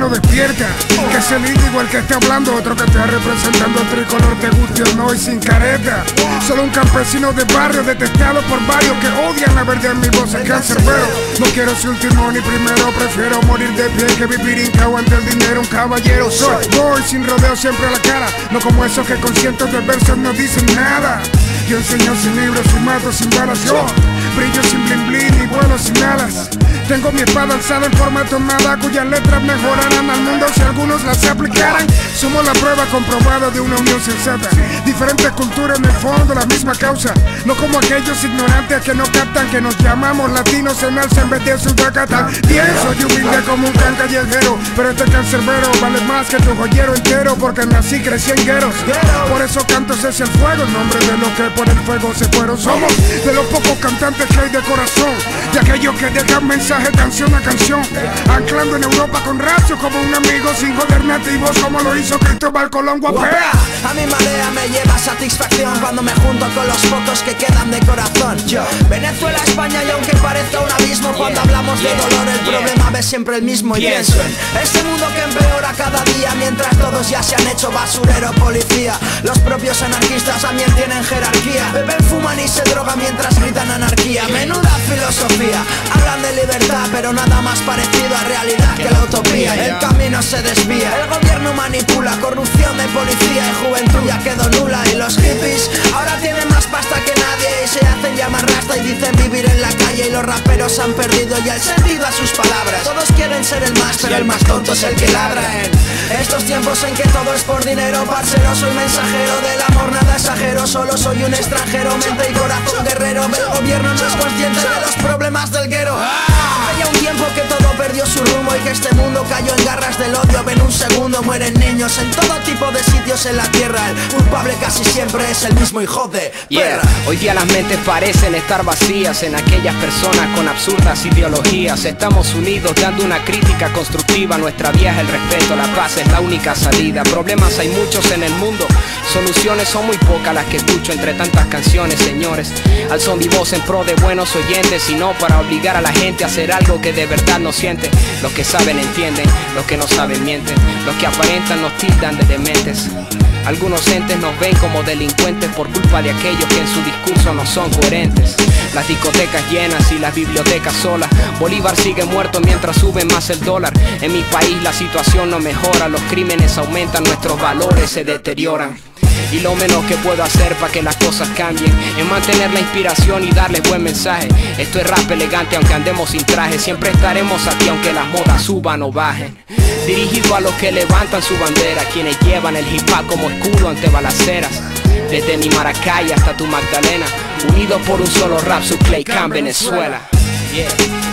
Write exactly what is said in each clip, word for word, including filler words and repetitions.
pero despierta. Que es el índigo el que esté hablando, otro que esté representando el tricolor, te guste o no y sin careta. Solo un campesino de barrio detestado por varios que odian la verdad en mi voz es cancerbero. No quiero ser último ni primero, prefiero morir de pie que vivir hincao ante el dinero. Un caballero soy, voy sin rodeo siempre a la cara, no como esos que con cientos de versos no dicen nada. Yo enseño sin libros y mato sin balas, yo brillo sin blin blin y vuelo sin alas. Tengo mi espada alzada en formato nada, cuyas letras mejorarán al mundo si algunos las aplicaran. Somos la prueba comprobada de una unión sensata. Diferentes culturas en el fondo, la misma causa. No como aquellos ignorantes que no captan que nos llamamos latinos en alza en vez de Sudacatán. Bien, soy humilde como un can callejero, pero este cancerbero vale más que tu joyero entero, porque nací, crecí en gueros. Por eso cantos es el fuego, el nombre de los que por el fuego se fueron. Somos de los pocos cantantes que hay de corazón, de aquellos que dejan mensajes canción a canción, anclando en Europa con racio como un amigo sin joder nativos, como lo hizo Cristóbal Colón. Guapea. A mi marea me lleva satisfacción cuando me junto con los pocos que quedan de corazón. Yo, Venezuela, España, y aunque parezca un abismo, cuando hablamos de dolor el problema ves siempre el mismo. Y pienso en este mundo que empeora cada día, mientras todos ya se han hecho basurero policía. Los propios anarquistas también tienen jerarquía, beben, fuman y se drogan mientras gritan anarquía. Menuda filosofía, hablan de libertad, pero nada más parecido a realidad que la utopía. El camino se desvía, el gobierno manipula, corrupción de policía y juventud ya quedó nula. Y los hippies ahora tienen más pasta que nadie y se hacen llamar rasta y dicen vivir en la calle. Y los raperos han perdido ya el sentido a sus palabras. Todos quieren ser el más, pero el más tonto es el que ladra. En estos tiempos en que todo es por dinero, parcero, soy mensajero del amor, nada exagero. Solo soy un extranjero, mente y corazón guerrero. El gobierno no es consciente de los problemas del guero. Hace ya un tiempo que todo perdió su rumbo y que este mundo cayó en garras del odio. En un segundo mueren niños en todo tipo de sitios en la tierra. El culpable casi siempre es el mismo hijo de perra. Yeah. Hoy día las mentes parecen estar vacías en aquellas personas con absurdas ideologías. Estamos unidos dando una crítica constructiva. Nuestra vía es el respeto, la paz es la única salida. Problemas hay muchos en el mundo, soluciones son muy pocas las que escucho entre tantas canciones, señores. Alzo mi voz en pro de buenos oyentes y no para obligar a la gente a hacer algo que de verdad no siente. Los que saben entienden, los que no saben mienten, los que aparentan nos tildan de dementes. Algunos entes nos ven como delincuentes por culpa de aquellos que en su discurso no son coherentes. Las discotecas llenas y las bibliotecas solas. Bolívar sigue muerto mientras sube más el dólar. En mi país la situación no mejora, los crímenes aumentan, nuestros valores se deterioran. Y lo menos que puedo hacer para que las cosas cambien es mantener la inspiración y darles buen mensaje. Esto es rap elegante aunque andemos sin traje. Siempre estaremos aquí aunque las modas suban o bajen. Dirigido a los que levantan su bandera, quienes llevan el hip hop como escudo ante balaceras. Desde mi Maracay hasta tu Magdalena, unidos por un solo rap, su Claycan, Venezuela. Yeah.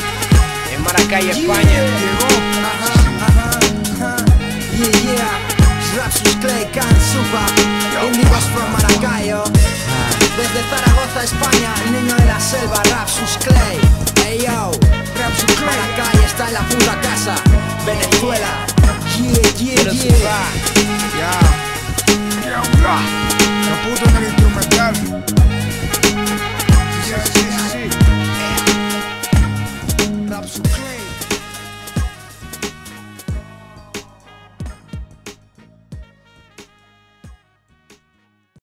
En Maracay, España. Yeah, yeah. Rap sus Claycan, super. Índigos from Maracayo. Desde Zaragoza, España, el niño de la selva, rap sus Clay. Hey yo, rap sus Clay. Maracay está en la puta casa. Venezuela. Yeah, yeah, yeah. Ya, ya, ya. Caputo en el instrumental.